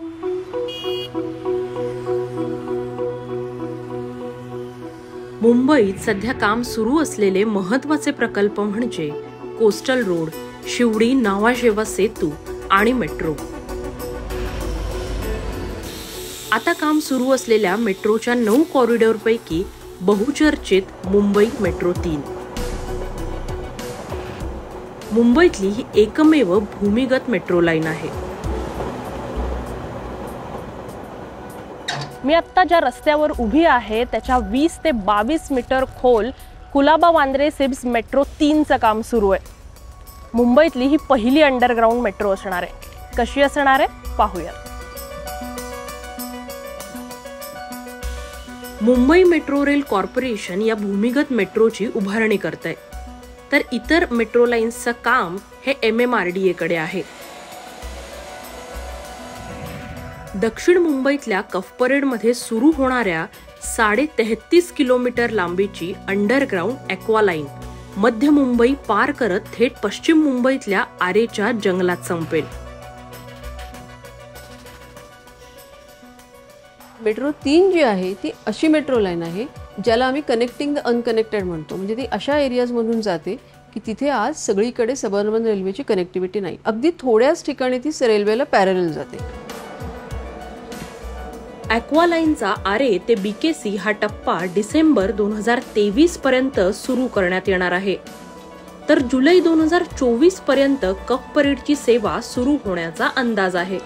मुंबईत सध्या काम सुरू असलेले महत्त्वाचे प्रकल्प म्हणजे कोस्टल रोड, शिवडी नावाशेवा सेतू आणि मेट्रो. आता काम सुरू असलेल्या मेट्रोच्या 9 कॉरिडॉरपैकी बहुचर्चित मुंबई मेट्रो 3. मुंबईतली ही एकमेव भूमिगत मेट्रो लाईन आहे. मी आत्ता ज्या रस्त्यावर उभी आहे त्याच्या 20 ते 22 मीटर खोल कुलाबा वांद्रे सिब्स मेट्रो 3चं काम सुरू आहे. मुंबईतली ही पहिली अंडरग्राऊंड मेट्रो असणार आहे. कशी असणार आहे पाहूया. मुंबई मेट्रो रेल कॉर्पोरेशन या भूमिगत मेट्रोची उभारणी करते, तर इतर मेट्रो लाईन्सचं काम हे MMRDA कडे आहे. दक्षिण मुंबईतल्या कफ परेडमध्ये सुरू होणाऱ्या 33.5 किलोमीटर लांबीची अंडरग्राऊंड ॲक्वा लाईन मध्य मुंबई पार करत थेट पश्चिम मुंबईतल्या आरेच्या जंगलात संपेल. मेट्रो 3 जी आहे ती अशी मेट्रो लाईन आहे ज्याला आम्ही कनेक्टिंग द अनकनेक्टेड म्हणतो. म्हणजे ती अशा एरियाजमधून जाते की तिथे आज सगळीकडे सबअर्बन रेल्वेची कनेक्टिव्हिटी नाही. अगदी थोड्याच ठिकाणी ती रेल्वेला पॅरलल जाते. ॲक्वा लाईनचा आरे ते BKC हा टप्पा डिसेंबर 2023 पर्यंत सुरू करण्यात येणार आहे, तर जुलै 2024 पर्यंत कफ परेडची सेवा सुरू होण्याचा अंदाज आहे.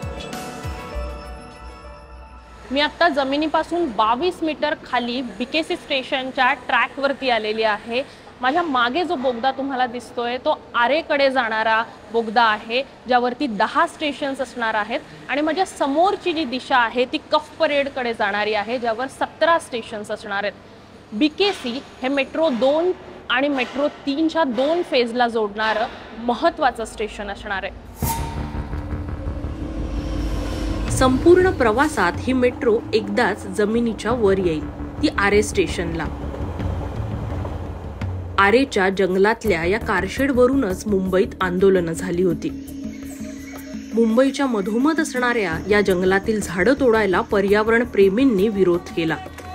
मी आत्ता जमिनीपासून 22 मीटर खाली BKC स्टेशनच्या ट्रॅकवरती आलेली आहे. माझ्या मागे जो बोगदा तुम्हाला दिसतोय तो आरेकडे जाणारा बोगदा आहे, ज्यावरती 10 स्टेशन्स असणार आहेत. आणि माझ्या समोरची जी दिशा आहे ती कफ परेडकडे जाणारी आहे, ज्यावर 17 स्टेशन्स असणार आहेत. BKC हे मेट्रो 2 आणि मेट्रो 3च्या 2 फेजला जोडणारं महत्त्वाचं स्टेशन असणार आहे. संपूर्ण प्रवासात ही मेट्रो एकदाच जमिनीच्या वर येईल, ती आरे स्टेशनला. आरेच्या जंगलातल्या या कारशेडवरूनच मुंबईत आंदोलनं झाली होती. मुंबईच्या मधोमध असणाऱ्या या जंगलातील झाडं तोडायला पर्यावरण प्रेमींनी विरोध केला.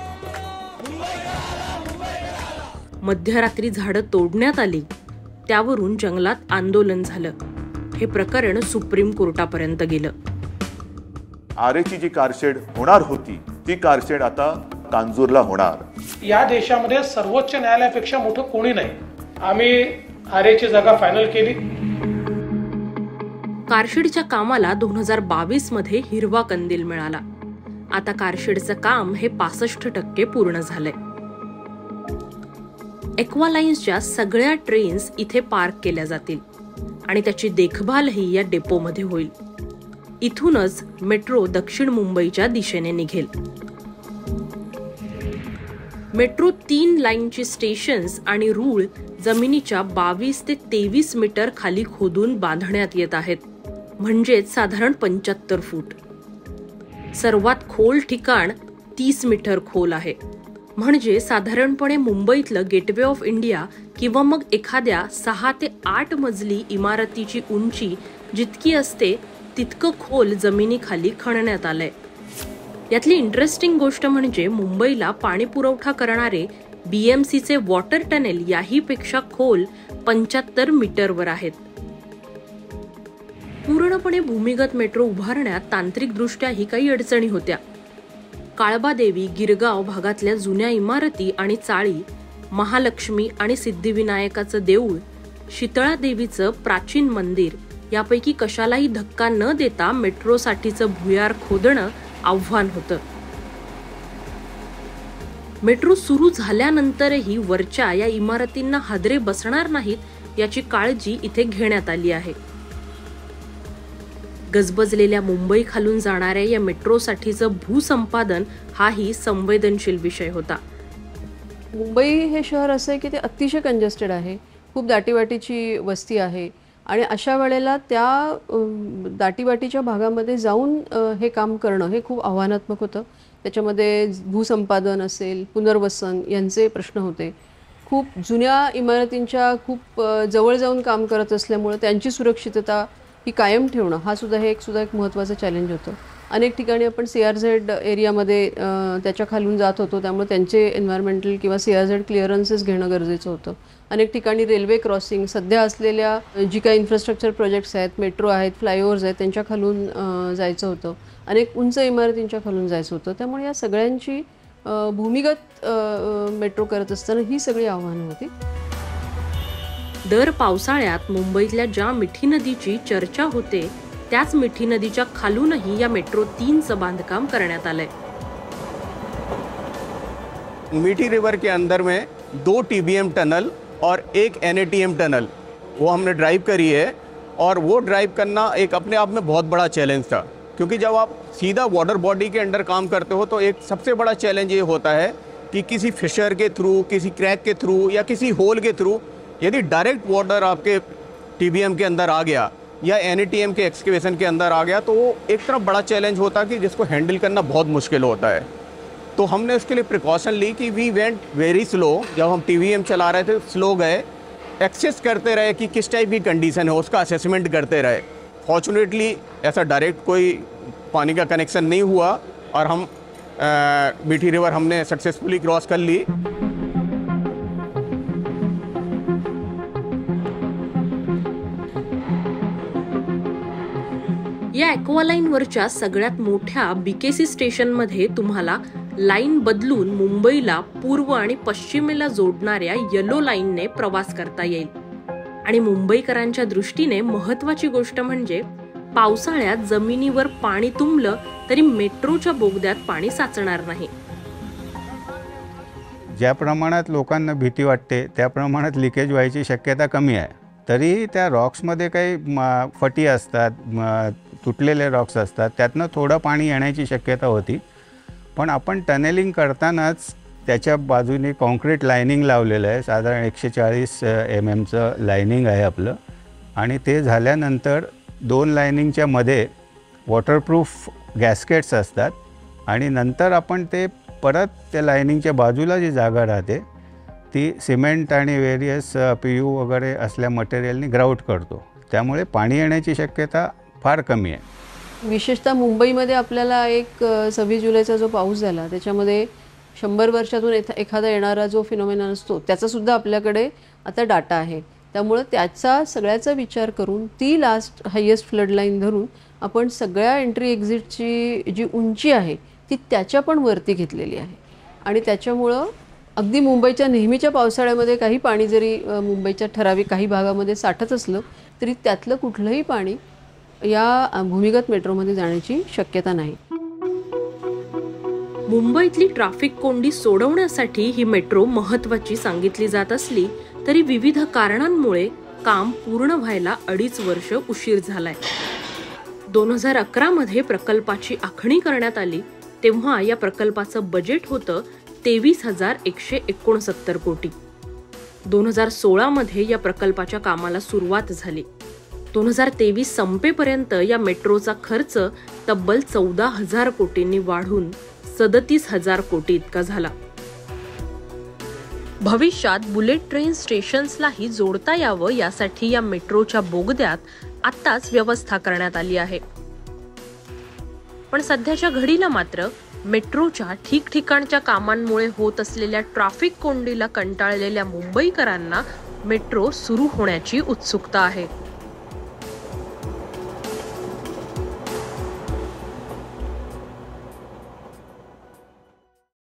मध्यरात्री झाडं तोडण्यात आली, त्यावरून जंगलात आंदोलन झालं. हे प्रकरण सुप्रीम कोर्टापर्यंत गेलं. आरेची जी कारशेड होणार होती ती कारशेड आता कांजूरला होणार. या देशामध्ये सर्वोच्च न्यायालयापेक्षा मोठं कोणी नाही. आम्ही आरेची जागा फायनल केली. कारशेडच्या कामाला 2022 मध्ये हिरवा कंदील मिळाला. आता कारशेडचं काम हे 65% पूर्ण झालंय. ॲक्वा लाईन्सच्या सगळ्या ट्रेन्स इथे पार्क केल्या जातील आणि त्याची देखभालही या डेपोमध्ये होईल. इथूनच मेट्रो दक्षिण मुंबईच्या दिशेने निघेल. मेट्रो 3 लाईनची स्टेशन्स आणि रूळ जमिनीच्या 22 ते 23 मीटर खाली खोदून बांधण्यात येत आहेत, म्हणजेच साधारण 75 फूट. सर्वात खोल ठिकाण 30 मीटर खोल आहे. म्हणजे साधारणपणे मुंबईतलं गेटवे ऑफ इंडिया किंवा मग एखाद्या 6 ते 8 मजली इमारतीची उंची जितकी असते तितकं खोल जमिनीखाली खणण्यात आलंय. यातली इंटरेस्टिंग गोष्ट म्हणजे मुंबईला पाणी पुरवठा करणारे BMCचे वॉटर टनेल याही पेक्षा खोल 75 मीटरवर आहेत. पूर्णपणे भूमिगत मेट्रो उभारण्यात तांत्रिकदृष्ट्याही काही अडचणी होत्या. काळबादेवी, गिरगाव भागातल्या जुन्या इमारती आणि चाळी, महालक्ष्मी आणि सिद्धिविनायकाचं देऊळ, शीतळा देवीचं प्राचीन मंदिर यापैकी कशालाही धक्का न देता मेट्रोसाठीचं भुयार खोदणं आव्हान होतं. मेट्रो सुरू झाल्यानंतरही वरच्या या इमारतींना हादरे बसणार नाहीत याची काळजी इथे घेण्यात आली आहे. गजबजलेल्या मुंबई खालून जाणाऱ्या या मेट्रोसाठीचं भूसंपादन हाही संवेदनशील विषय होता. मुंबई हे शहर असं आहे की ते अतिशय कंजेस्टेड आहे. खूप दाटीवाटीची वस्ती आहे आणि अशा वेळेला त्या दाटीवाटीच्या भागामध्ये जाऊन हे काम करणं हे खूप आव्हानात्मक होतं. त्याच्यामध्ये भूसंपादन असेल, पुनर्वसन यांचे प्रश्न होते. खूप जुन्या इमारतींच्या खूप जवळ जाऊन काम करत असल्यामुळे त्यांची सुरक्षितता ही कायम ठेवणं हा सुद्धा एक महत्त्वाचं चॅलेंज होतं. अनेक ठिकाणी आपण CRZ एरियामध्ये त्याच्या खालून जात होतो, त्यामुळे त्यांचे एन्व्हायरमेंटल किंवा CRZ क्लिअरन्सेस घेणं गरजेचं होतं. अनेक ठिकाणी रेल्वे क्रॉसिंग, सध्या असलेल्या जी काही इन्फ्रास्ट्रक्चर प्रोजेक्ट्स आहेत, मेट्रो आहेत, फ्लायओव्हर्स आहेत, त्यांच्या खालून जायचं होतं. अनेक उंच इमारतींच्या खालून जायचं होतं. त्यामुळे या सगळ्यांची भूमिगत मेट्रो करत असताना ही सगळी आव्हानं होती. दर पावसाळ्यात मुंबईतल्या ज्या मिठी नदीची चर्चा होते त्याच मिठी नदीच्या खालूनही या मेट्रो 3चं बांधकाम करण्यात आलंय. मीठी रिवर के अंदर में 2 TBM टनल और 1 NATM टनल वो हमने ड्राइव करी है, और वो ड्राइव करना एक अपने आप में बहुत बड़ा चैलेंज था, क्योंकि जब आप सीधा वाटर बॉडी के अंडर काम करते हो तो एक सबसे बड़ा चैलेंज ये होता है कि किसी फिशर के थ्रू, किसी क्रैक के थ्रू या किसी होल के थ्रू यदि डायरेक्ट वाटर आपके TBM के अंदर आ गया या NATM के एक्सकेवेशन के अंदर आ गया तो वो एक तरफ बड़ा चैलेंज होता कि जिसको हैंडल करना बहुत मुश्किल होता है. तो हमने उसके लिए प्रिकॉशन ली कि वी वेंट वेरी स्लो. जब हम TBM चला रहे थे स्लो गए, एक्सेस करते रहे कि किस टाइप की कंडीशन है उसका असेसमेंट करते रहे. फॉर्चुनेटली ऐसा डायरेक्ट कोई पानी का कनेक्शन नहीं हुआ और हम मीठी रिवर हमने सक्सेसफुली क्रॉस कर ली. या ॲक्वालाईनवरच्या सगळ्यात मोठ्या BKC स्टेशनमध्ये तुम्हाला लाईन बदलून मुंबईला पूर्व आणि पश्चिमेला जोडणाऱ्या येलो लाईनने प्रवास करता येईल. आणि मुंबईकरांच्या दृष्टीने महत्त्वाची गोष्ट म्हणजे पावसाळ्यात जमिनीवर पाणी तुंबलं तरी मेट्रोच्या बोगद्यात पाणी साचणार नाही. ज्या प्रमाणात लोकांना भीती वाटते त्या प्रमाणात लिकेज व्हायची शक्यता कमी आहे. तरी त्या रॉक्समध्ये काही फटी असतात, तुटलेले रॉक्स असतात, त्यातनं थोडं पाणी येण्याची शक्यता होती. पण आपण टनेलिंग करतानाच त्याच्या बाजूने कॉन्क्रीट लायनिंग लावलेलं आहे. साधारण 140 mmचं लायनिंग आहे आपलं. आणि ते झाल्यानंतर 2 लायनिंगच्या मध्ये वॉटरप्रूफ गॅस्केट्स असतात आणि नंतर आपण ते परत त्या लायनिंगच्या बाजूला जी जागा राहते ती सिमेंट आणि वेरियस PU वगैरे असल्या मटेरियलनी ग्राउट करतो. त्यामुळे पाणी येण्याची शक्यता फार कमी आहे. विशेषतः मुंबईमध्ये आपल्याला एक 26 जुलैचा जो पाऊस झाला त्याच्यामध्ये 100 वर्षातून एखादा येणारा जो फिनॉमिना असतो त्याचासुद्धा आपल्याकडे आता डाटा आहे. त्यामुळे त्याचा सगळ्याचा विचार करून ती लास्ट हायेस्ट फ्लड लाईन धरून आपण सगळ्या एंट्री एक्झिटची जी उंची आहे ती त्याच्या पण वरती घेतलेली आहे. आणि त्याच्यामुळं अगदी मुंबईच्या नेहमीच्या पावसाळ्यामध्ये काही पाणी जरी मुंबईच्या ठराविक काही भागामध्ये साठत असलं तरी त्यातलं कुठलंही पाणी या भूमिगत मेट्रोमध्ये जाण्याची शक्यता नाही. मुंबईतली ट्रॅफिक कोंडी सोडवण्यासाठी ही मेट्रो महत्त्वाची सांगितली जात असली तरी विविध कारणांमुळे काम पूर्ण व्हायला 2.5 वर्ष उशीर झालाय. 2011 मध्ये प्रकल्पाची आखणी करण्यात आली तेव्हा या प्रकल्पाचं बजेट होतं 23,169 कोटी. 2016 मध्ये या प्रकल्पाच्या कामाला सुरुवात झाली. 2023 संपेपर्यंत या मेट्रोचा खर्च तब्बल 14,000 कोटींनी वाढून 37,000 कोटी इतका झाला. भविष्यात बुलेट ट्रेन स्टेशन्सलाही जोडता यावं यासाठी या मेट्रोच्या बोगद्यात आत्ताच व्यवस्था करण्यात आली आहे. पण सध्याच्या घडीला मात्र मेट्रोच्या ठिकठिकाणच्या कामांमुळे होत असलेल्या ट्रॅफिक कोंडीला कंटाळलेल्या मुंबईकरांना मेट्रो सुरू होण्याची उत्सुकता आहे.